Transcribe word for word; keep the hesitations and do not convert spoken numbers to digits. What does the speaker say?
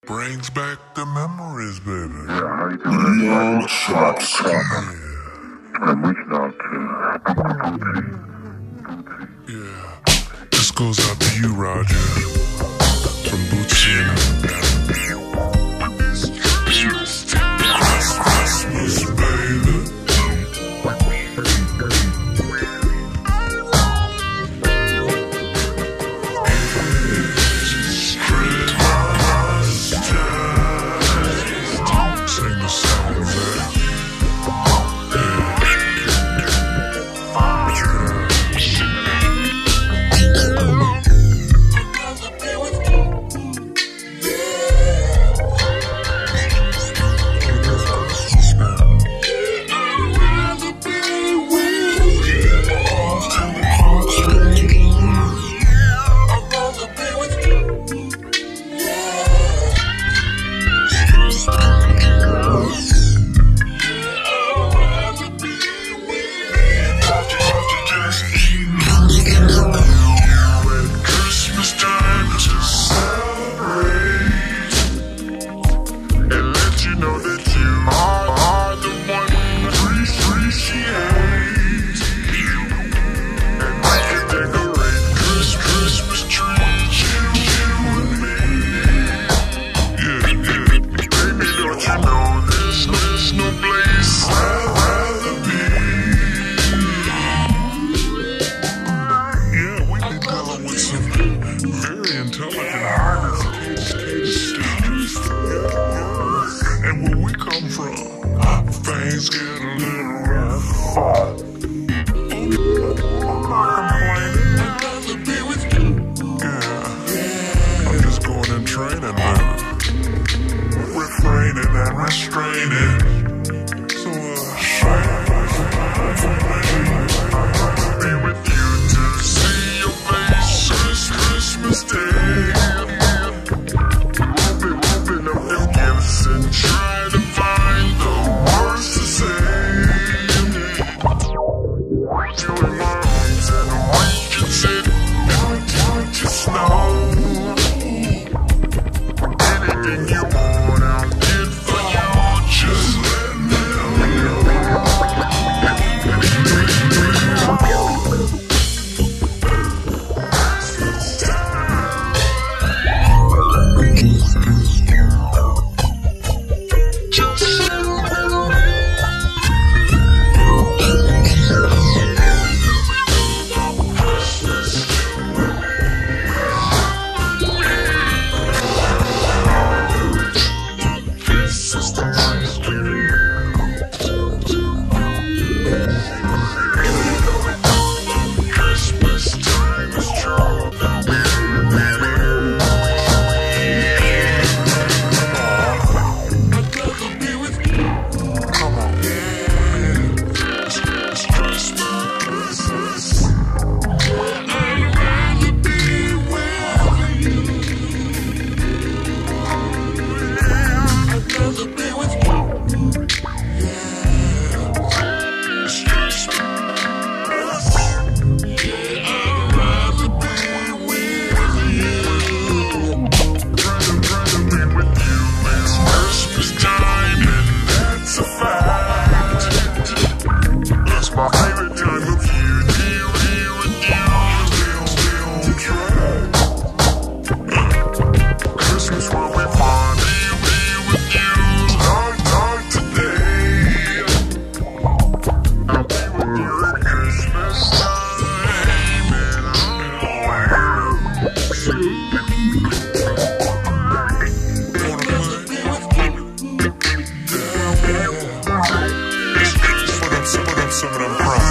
Brings back the memories, baby. Yeah, how you doing? Choptsky. Yeah. I'm reaching out to Bootsy. Yeah. This goes out to you, Roger. From Bootsy and McDuck. Christmas, baby. And where we come from, things get a little rough. I'm not complaining. I'd rather be with you. Yeah, I'm just going in training, man. Refraining and restraining. So, uh, be with you to see your face this Christmas Day. And try to find the words to say. You in my arms and we can sit and touch the snow. Anything you want, I'll get for you. Just let me know. Some of them